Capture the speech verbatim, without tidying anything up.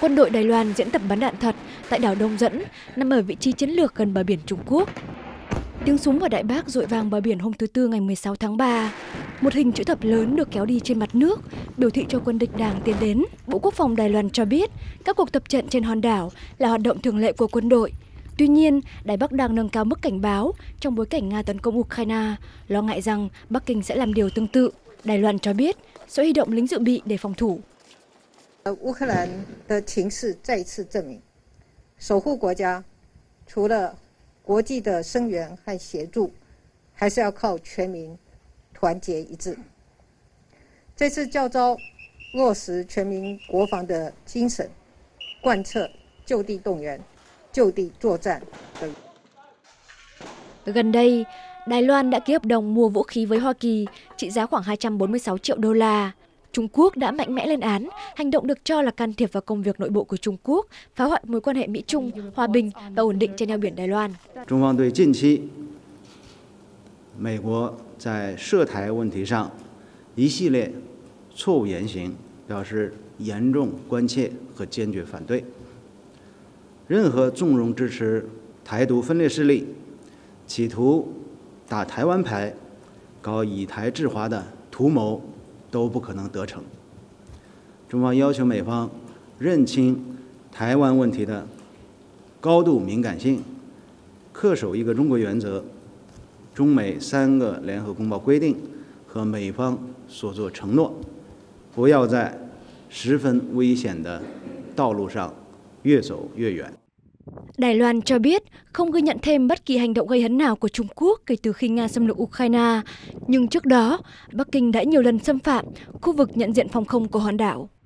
Quân đội Đài Loan diễn tập bắn đạn thật tại đảo Đông Dẫn, nằm ở vị trí chiến lược gần bờ biển Trung Quốc. Tiếng súng ở Đại Bác rội vang bờ biển hôm thứ Tư ngày mười sáu tháng ba. Một hình chữ thập lớn được kéo đi trên mặt nước, biểu thị cho quân địch đang tiến đến. Bộ Quốc phòng Đài Loan cho biết các cuộc tập trận trên hòn đảo là hoạt động thường lệ của quân đội. Tuy nhiên, Đài Bắc đang nâng cao mức cảnh báo trong bối cảnh Nga tấn công Ukraine, lo ngại rằng Bắc Kinh sẽ làm điều tương tự. Đài Loan cho biết sẽ huy động lính dự bị để phòng thủ. 乌克兰的情势再一次证明，守护国家除了国际的声援和协助，还是要靠全民团结一致。这次教招落实全民国防的精神，贯彻就地动员、就地作战的。 Gần đây, Đài Loan đã ký hợp đồng mua vũ khí với Hoa Kỳ trị giá khoảng hai trăm bốn mươi sáu triệu đô la. Trung Quốc đã mạnh mẽ lên án hành động được cho là can thiệp vào công việc nội bộ của Trung Quốc, phá hoại mối quan hệ Mỹ-Trung, hòa bình và ổn định trên eo biển Đài Loan. 中方对近期美国在涉台问题上一系列错误言行表示严重关切和坚决反对。任何纵容支持台独分裂势力，企图打台湾牌、搞以台制华的图谋， 都不可能得逞。中方要求美方认清台湾问题的高度敏感性，恪守一个中国原则、中美三个联合公报规定和美方所作承诺，不要在十分危险的道路上越走越远。 Đài Loan cho biết không ghi nhận thêm bất kỳ hành động gây hấn nào của Trung Quốc kể từ khi Nga xâm lược Ukraine, nhưng trước đó, Bắc Kinh đã nhiều lần xâm phạm khu vực nhận diện phòng không của hòn đảo.